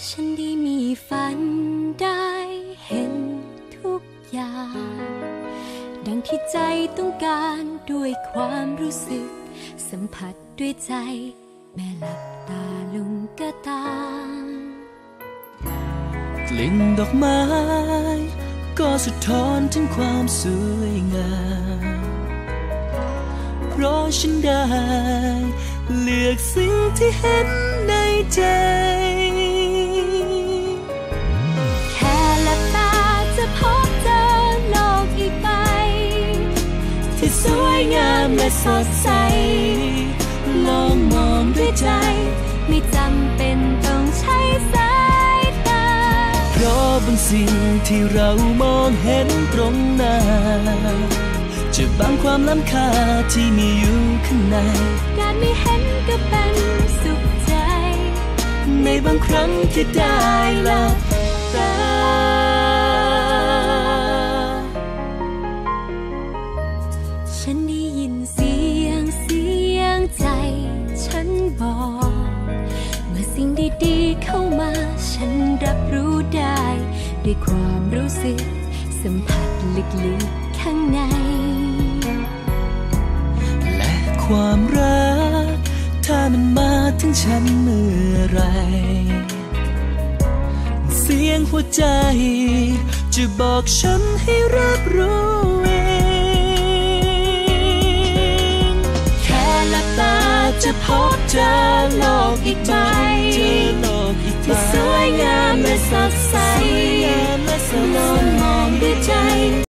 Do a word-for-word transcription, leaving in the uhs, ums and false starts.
ฉันได้มีฝันได้เห็นทุกอย่างดังที่ใจต้องการด้วยความรู้สึกสัมผัสด้วยใจแม่หลับตาลงก็ตามกลิ่นดอกไม้ก็สะท้อนถึงความสวยงามเพราะฉันได้เลือกสิ่งที่เห็นในใจแค่หลับตาจะพบเจอโลกอีกใบที่สวยงามและสดใสลองมองด้วยใจไม่จำเป็นต้องใช้สายตาเพราะบางสิ่งที่เรามองเห็นตรงหน้าจะบางความล้ำค่าที่มีอยู่ข้างในการไม่เห็นก็เป็นสุขใจในบางครั้งที่ได้หลับตาฉันได้ยินเสียงเสียงใจฉันบอกเมื่อสิ่งดีๆเข้ามาฉันรับรู้ได้ด้วยความรู้สึกสัมผัสลึกๆข้างในและความรักถ้ามันมาถึงฉันเมื่อไรเสียงหัวใจจะบอกฉันให้รับรู้เองแค่หลับตาจะพบเจอโลกอีกใบที่สวยงามและสดใสลองมองด้วยใจ